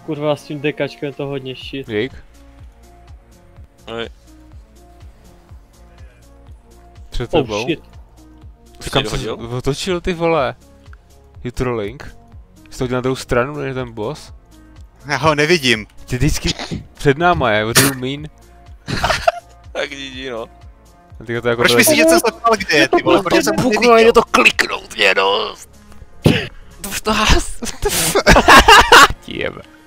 Kurva, s tím dekačkem je to hodně shit. Dík. Oj. Před tebou. Oh shit. Kam jsi otočil, ty vole? Jutrolink? Jsi to na druhou stranu, než ten boss? Já ho nevidím. Ty vždycky před náma je, what do you mean? Tak GG no. Proč myslíš, že jsem se ptal, kde je, ty vole? Proč jsem neviděl? Jde to kliknout, mě dost! Jebe.